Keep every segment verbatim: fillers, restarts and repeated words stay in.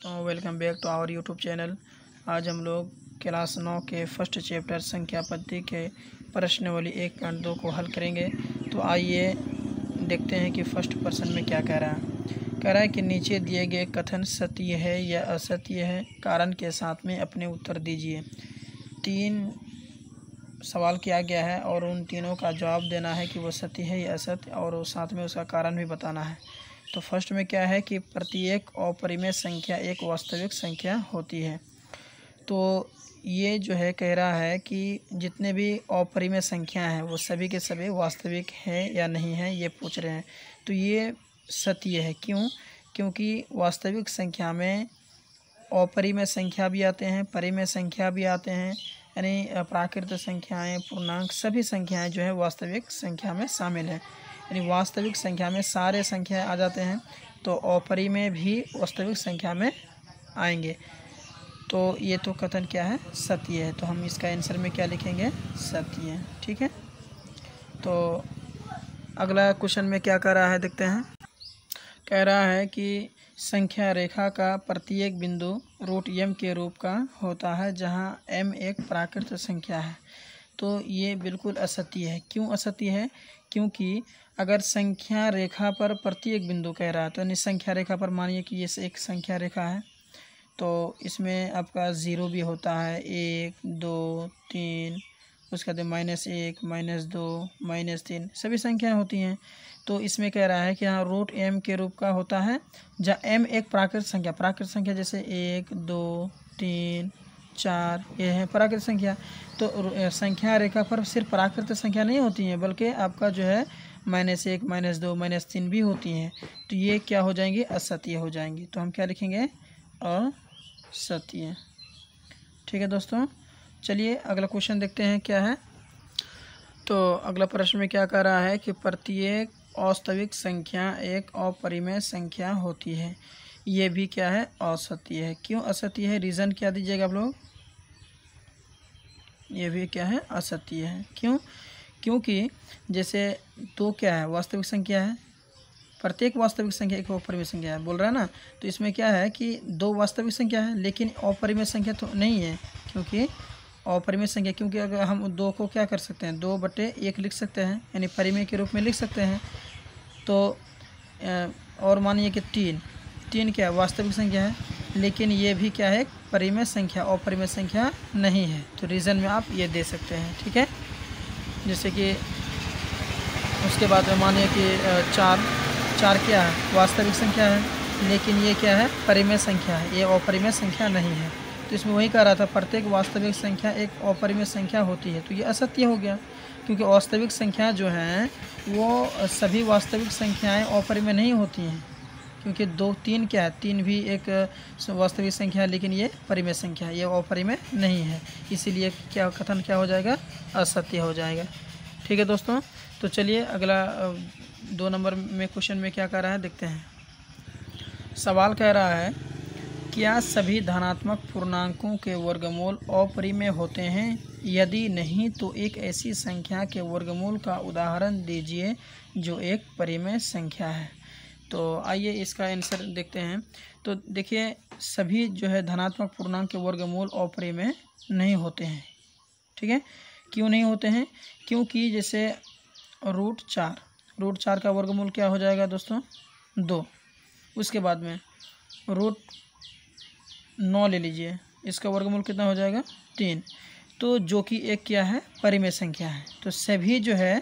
दोस्तों, welcome back to our YouTube channel. आज हम लोग क्लास नौ के फर्स्ट चैप्टर संख्या पद्धति के प्रश्नावली एक पॉइंट दो को हल करेंगे। तो आइए देखते हैं कि फर्स्ट प्रश्न में क्या कह रहा है। कह रहा है कि नीचे दिए गए कथन सत्य है या असत्य है, कारण के साथ में अपने उत्तर दीजिए। तीन सवाल किया गया है और उन तीनों का जवाब देना है कि वो सत्य है या असत्य, और साथ में उसका कारण भी बताना है। तो फर्स्ट में क्या है कि प्रत्येक अपरिमेय संख्या एक वास्तविक संख्या होती है। तो ये जो है कह रहा है कि जितने भी अपरिमेय संख्या हैं वो सभी के सभी वास्तविक हैं या नहीं हैं, ये पूछ रहे हैं। तो ये सत्य है। क्यों? क्योंकि वास्तविक संख्या में अपरिमेय संख्या भी आते हैं, परिमेय संख्या भी आते हैं, यानी प्राकृत संख्याएं, पूर्णांक, सभी संख्याएं जो है वास्तविक संख्या में शामिल हैं। यानी वास्तविक संख्या में सारे संख्याएं आ जाते हैं, तो अपरिमेय भी वास्तविक संख्या में आएंगे। तो ये तो कथन क्या है? सत्य है। तो हम इसका आंसर में क्या लिखेंगे? सत्य है। ठीक है। तो अगला क्वेश्चन में क्या कर रहा है देखते हैं। कह रहा है कि संख्या रेखा का प्रत्येक बिंदु रूट एम के रूप का होता है, जहां एम एक प्राकृत संख्या है। तो ये बिल्कुल असत्य है। क्यों असत्य है? क्योंकि अगर संख्या रेखा पर प्रत्येक बिंदु कह रहा है, तो यानी संख्या रेखा पर मानिए कि ये एक संख्या रेखा है, तो इसमें आपका ज़ीरो भी होता है, एक, दो, तीन, उसके बाद माइनस एक, माइनस दो, माइनस तीन, सभी संख्याएं होती हैं। तो इसमें कह रहा है कि हाँ रूट एम के रूप का होता है, जहाँ एम एक प्राकृत संख्या, प्राकृत संख्या जैसे एक, दो, तीन, चार, ये है प्राकृत संख्या। तो संख्या रेखा पर सिर्फ प्राकृत संख्या नहीं होती हैं, बल्कि आपका जो है माइनस एक, माइनस दो, माइनस तीन भी होती हैं। तो ये क्या हो जाएंगे? असत्य हो जाएंगी। तो हम क्या लिखेंगे? असत्य। ठीक है दोस्तों, चलिए अगला क्वेश्चन देखते हैं क्या है। तो अगला प्रश्न में क्या कह रहा है कि प्रत्येक वास्तविक संख्या एक अपरिमेय संख्या होती है। ये भी क्या है? असत्य है। क्यों असत्य है? रीज़न क्या दीजिएगा आप लोग? ये भी क्या है? असत्य है। क्यों? क्योंकि जैसे दो क्या है? वास्तविक संख्या है। प्रत्येक वास्तविक संख्या एक अपरिमेय संख्या है बोल रहा है ना। तो इसमें क्या है कि दो वास्तविक संख्या है, लेकिन अपरिमेय संख्या तो नहीं है। क्योंकि अपरिमेय संख्या, क्योंकि अगर हम दो को क्या कर सकते हैं, दो बटे एक लिख सकते हैं, यानी परिमेय के रूप में लिख सकते हैं। तो और मानिए कि तीन तीन क्या है? वास्तविक संख्या है, लेकिन ये भी क्या है? परिमेय संख्या, अपरिमेय संख्या नहीं है। तो रीज़न में आप ये दे सकते हैं। ठीक है। जैसे कि उसके बाद में मानिए कि चार चार क्या है? वास्तविक संख्या है, लेकिन ये क्या है? परिमेय संख्या है, ये अपरिमेय संख्या नहीं है। तो इसमें वही कह रहा था प्रत्येक वास्तविक संख्या एक अपरिमेय संख्या होती है। तो ये असत्य हो गया, क्योंकि वास्तविक संख्या जो हैं वो सभी वास्तविक संख्याएं अपरिमेय नहीं होती हैं। क्योंकि दो तीन क्या है? तीन भी एक वास्तविक संख्या है, लेकिन ये परिमेय संख्या है, ये अपरिमेय नहीं है। इसीलिए क्या कथन क्या हो जाएगा? असत्य हो जाएगा। ठीक है दोस्तों, तो चलिए अगला दो नंबर में क्वेश्चन में क्या कह रहा है देखते हैं। सवाल कह रहा है, क्या सभी धनात्मक पूर्णांकों के वर्गमूल अपरिमेय होते हैं? यदि नहीं तो एक ऐसी संख्या के वर्गमूल का उदाहरण दीजिए जो एक परिमेय संख्या है। तो आइए इसका आंसर देखते हैं। तो देखिए, सभी जो है धनात्मक पूर्णांक के वर्गमूल अपरिमेय नहीं होते हैं। ठीक है। क्यों नहीं होते हैं? क्योंकि जैसे रूट चार रूट चार का वर्गमूल क्या हो जाएगा दोस्तों? दो। उसके बाद में रूट नौ ले लीजिए, इसका वर्गमूल कितना हो जाएगा? तीन। तो जो कि एक क्या है? परिमेय संख्या है। तो सभी जो है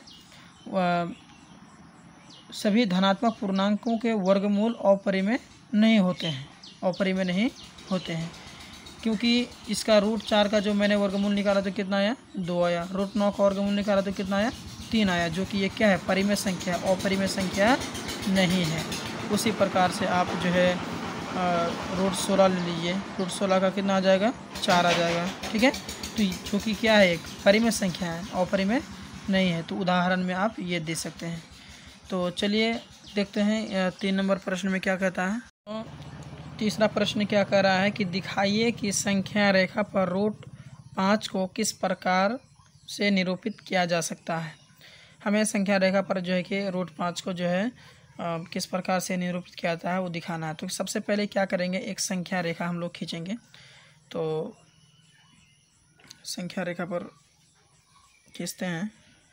सभी धनात्मक पूर्णांकों के वर्गमूल अपरिमेय नहीं होते हैं, अपरिमेय नहीं होते हैं। क्योंकि इसका रूट चार का जो मैंने वर्गमूल निकाला तो कितना आया? दो आया। रूट नौ का वर्गमूल निकाला तो कितना आया? तीन आया, जो कि ये क्या है? परिमेय संख्या, अपरिमेय संख्या नहीं है। उसी प्रकार से आप जो है रूट सोलह ले लीजिए, रूट सोलह का कितना आ जाएगा? चार आ जाएगा। ठीक है। तो जो कि क्या है? एक परिमेय संख्या है, अपरिमेय नहीं है। तो उदाहरण में आप ये दे सकते हैं। तो चलिए देखते हैं तीन नंबर प्रश्न में क्या कहता है। तो तीसरा प्रश्न क्या कह रहा है कि दिखाइए कि संख्या रेखा पर रूट पाँच को किस प्रकार से निरूपित किया जा सकता है। हमें संख्या रेखा पर जो है कि रूट पाँच को जो है किस प्रकार से निरूपित किया जाता है वो दिखाना है। तो सबसे पहले क्या करेंगे, एक संख्या रेखा हम लोग खींचेंगे। तो संख्या रेखा पर खींचते हैं।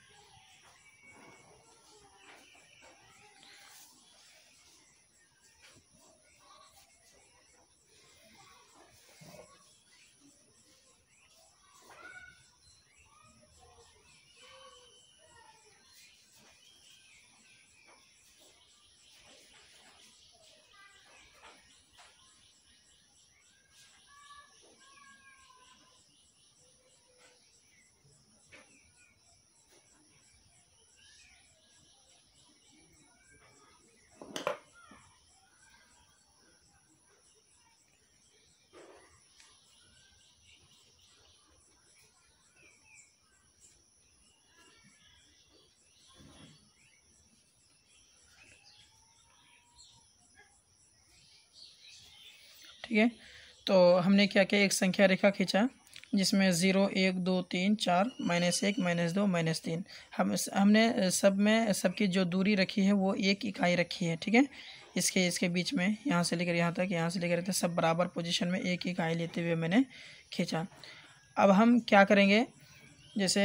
ठीक है, तो हमने क्या किया, एक संख्या रेखा खींचा जिसमें ज़ीरो, एक, दो, तीन, चार, माइनस एक, माइनस दो, माइनस तीन, हम हमने सब में सबकी जो दूरी रखी है वो एक इकाई रखी है। ठीक है, इसके इसके बीच में यहाँ से लेकर यहाँ तक, यहाँ से लेकर सब बराबर पोजीशन में एक इकाई लेते हुए मैंने खींचा। अब हम क्या करेंगे, जैसे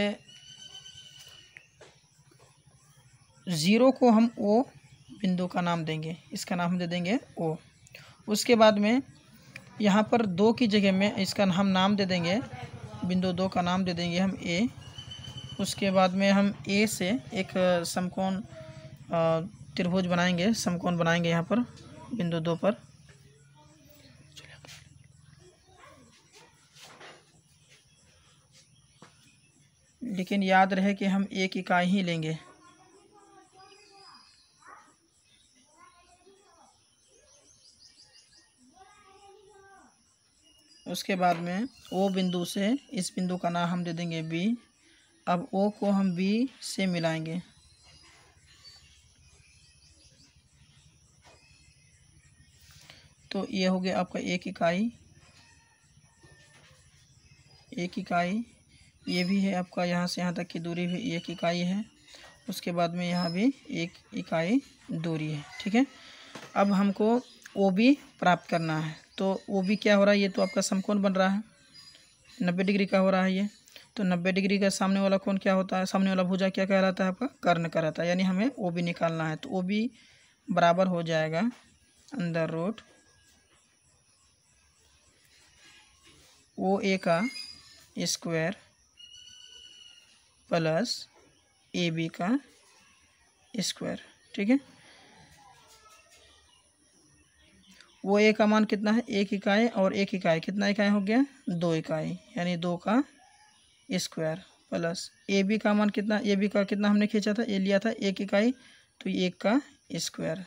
ज़ीरो को हम ओ बिंदु का नाम देंगे, इसका नाम हम दे देंगे ओ। उसके बाद में यहाँ पर दो की जगह में इसका हम नाम दे देंगे, बिंदु दो का नाम दे देंगे हम ए। उसके बाद में हम ए से एक समकोण त्रिभुज बनाएंगे, समकोण बनाएंगे यहाँ पर बिंदु दो पर। लेकिन याद रहे कि हम एक इकाई ही लेंगे। उसके बाद में ओ बिंदु से इस बिंदु का नाम हम दे देंगे बी। अब ओ को हम बी से मिलाएंगे। तो ये हो गया आपका एक इकाई, एक इकाई। ये भी है आपका, यहाँ से यहाँ तक की दूरी भी एक इकाई है। उसके बाद में यहाँ भी एक इकाई दूरी है। ठीक है, अब हमको ओ बी प्राप्त करना है। तो ओ बी क्या हो रहा है, ये तो आपका समकोण बन रहा है, नब्बे डिग्री का हो रहा है ये। तो नब्बे डिग्री का सामने वाला कोण क्या होता है, सामने वाला भुजा क्या कहलाता है, आपका कर्ण कहलाता है। यानी हमें ओ बी निकालना है। तो ओ बी बराबर हो जाएगा अंडर रूट ओ ए का स्क्वायर प्लस ए बी का स्क्वायर। ठीक है, वो ए का मान कितना है, एक इकाई, और एक इकाई कितना इकाई हो गया, दो इकाई, यानी दो का स्क्वायर प्लस ए बी का मान कितना, ए बी का कितना हमने खींचा था, ए लिया था एक इकाई, तो एक का स्क्वायर,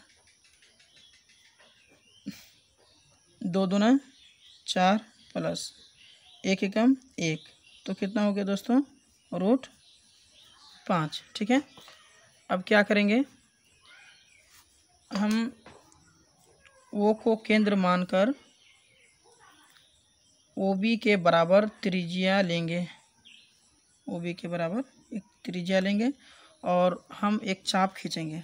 दो दूना चार प्लस एक एकम एक, तो कितना हो गया दोस्तों, रूट पाँच। ठीक है, अब क्या करेंगे, हम ओ को केंद्र मानकर ओ बी के बराबर त्रिज्या लेंगे, ओ बी के बराबर एक त्रिज्या लेंगे और हम एक चाप खींचेंगे।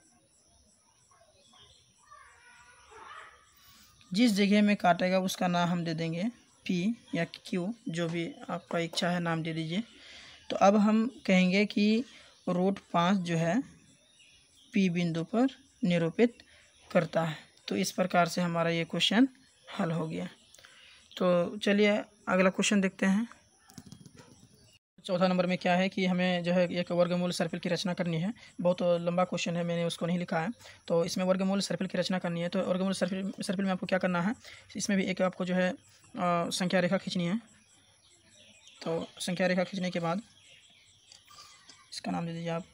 जिस जगह में काटेगा उसका नाम हम दे देंगे पी या क्यू, जो भी आपका इच्छा है नाम दे दीजिए। तो अब हम कहेंगे कि रूट पाँच जो है पी बिंदु पर निरूपित करता है। तो इस प्रकार से हमारा ये क्वेश्चन हल हो गया। तो चलिए अगला क्वेश्चन देखते हैं। चौथा नंबर में क्या है कि हमें जो है एक वर्गमूल सर्पिल की रचना करनी है। बहुत लंबा क्वेश्चन है, मैंने उसको नहीं लिखा है। तो इसमें वर्गमूल सर्पिल की रचना करनी है। तो वर्गमूल सर्पिल सर्पिल में आपको क्या करना है, इसमें भी एक आपको जो है आ, संख्या रेखा खींचनी है। तो संख्या रेखा खींचने के बाद इसका नाम दे दीजिए आप।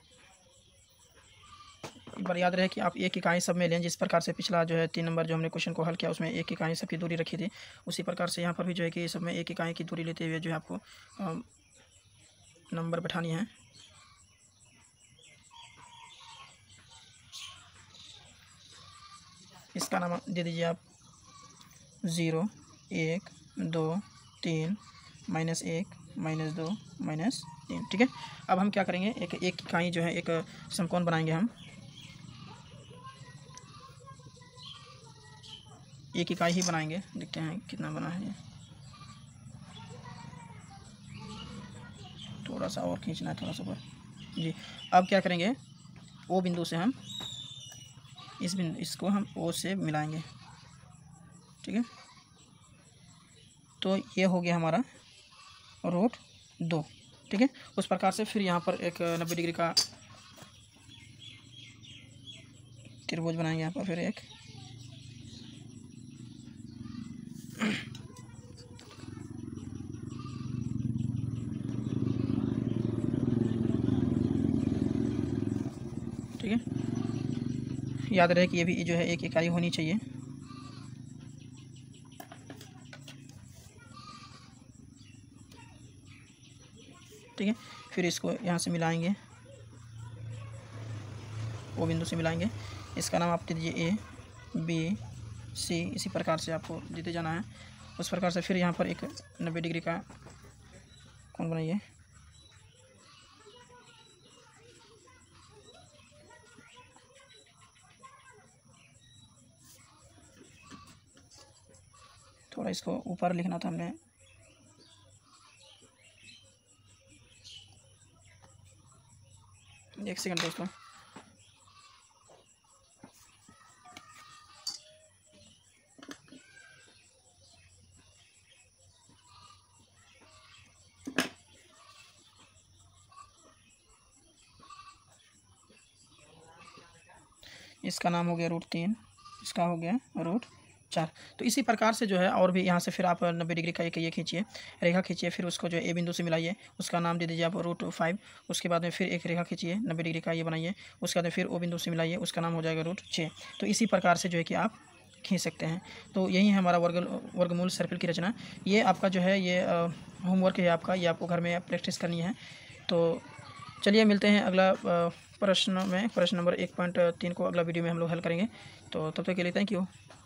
एक बार याद रहे कि आप एक इकाई सब में लें, जिस प्रकार से पिछला जो है तीन नंबर जो हमने क्वेश्चन को हल किया उसमें एक इकाई सबकी दूरी रखी थी, उसी प्रकार से यहाँ पर भी जो है कि सब में एक इकाई की दूरी लेते हुए जो है आपको आ, नंबर बैठानी है। इसका नाम दे दीजिए आप ज़ीरो, एक, दो, तीन, माइनस एक, माइनस दो, माइनस तीन। ठीक है, अब हम क्या करेंगे, एक एक इकाई जो है एक समकोण बनाएंगे हम। एक इकाई ही बनाएंगे, देखते हैं कितना बना है ये। थोड़ा सा और खींचना है, थोड़ा सा ऊपर जी। अब क्या करेंगे, ओ बिंदु से हम इस बिंदु इसको हम ओ से मिलाएंगे, ठीक है। तो ये हो गया हमारा रूट दो, ठीक है। उस प्रकार से फिर यहाँ पर एक नब्बे डिग्री का त्रिभुज बनाएंगे, यहाँ पर फिर एक ठीक है। याद रहे कि ये भी जो है एक इकाई होनी चाहिए, ठीक है। फिर इसको यहाँ से मिलाएंगे, वो बिंदु से मिलाएंगे। इसका नाम आप दे दीजिए ए बी सी, इसी प्रकार से आपको देते जाना है। उस प्रकार से फिर यहाँ पर एक नब्बे डिग्री का कोण बनाइए, थोड़ा इसको ऊपर लिखना था हमने, एक सेकंड दोस्तों। इसका नाम हो गया रूट तीन, इसका हो गया रूट चार। तो इसी प्रकार से जो है और भी यहाँ से फिर आप नब्बे डिग्री का एक ये खींचिए, रेखा खींचिए, फिर उसको जो है ए बिंदु से मिलाइए, उसका नाम दे दीजिए आप रूट फाइव। उसके बाद में फिर एक रेखा खींचिए, नब्बे डिग्री का ये बनाइए, उसके बाद फिर ओ बिंदु से मिलाइए, उसका नाम हो जाएगा रूट छः। तो इसी प्रकार से जो है कि आप खींच सकते हैं। तो यही है हमारा वर्ग वर्गमूल सर्कल की रचना। ये आपका जो है ये होमवर्क है आपका, ये आपको घर में प्रैक्टिस करनी है। तो चलिए मिलते हैं अगला प्रश्न में, प्रश्न नंबर एक पॉइंट तीन को अगला वीडियो में हम लोग हल करेंगे। तो तब तक के लिए थैंक यू।